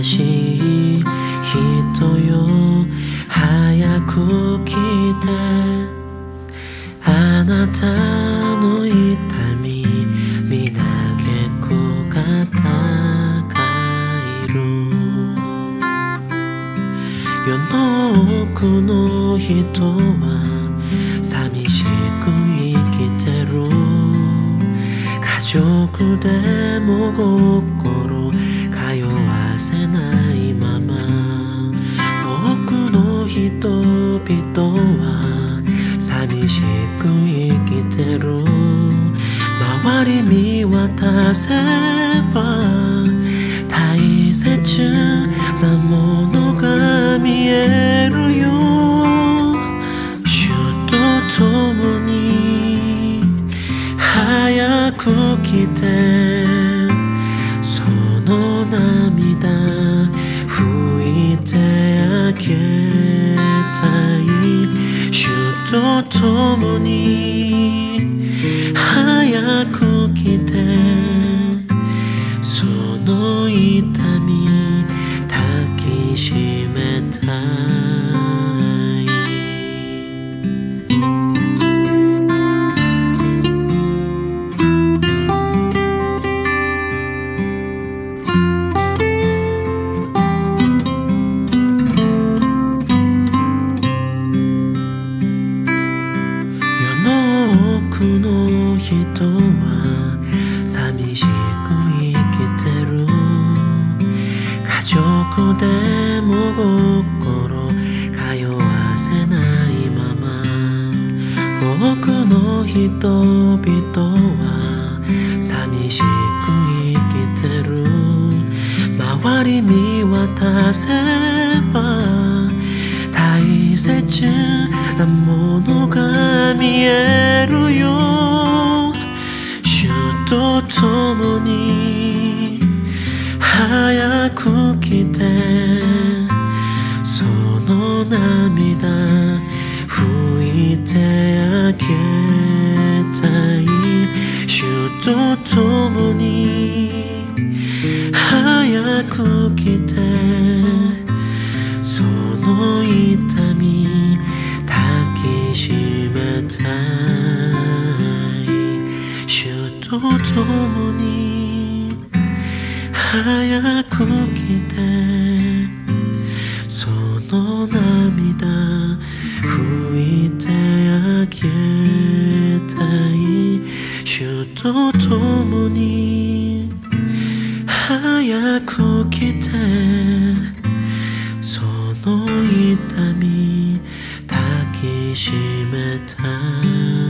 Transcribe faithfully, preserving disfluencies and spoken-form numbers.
しい人よ早く来てあなたの痛みみな結構が高いる世の奥の人は寂しく生きてる家族でも心通わせないまま多くの人々は寂しく生きてる周り見渡せば大切なものが見えるよ主と共に早く来てその涙拭いてあげたい主と共に早く来てその痛み抱きしめたい世の奥の人は寂しく生きてる家族でも心通わせないまま多くの人々は寂しく生きてる周り見渡せば大切なものが見えるよ主と共に早く来てその涙拭いてあげたい主と共に早く来てその痛み抱きしめたい主と共に早く来てその涙拭いてあげたい主と共に早く来てその痛み抱きしめたい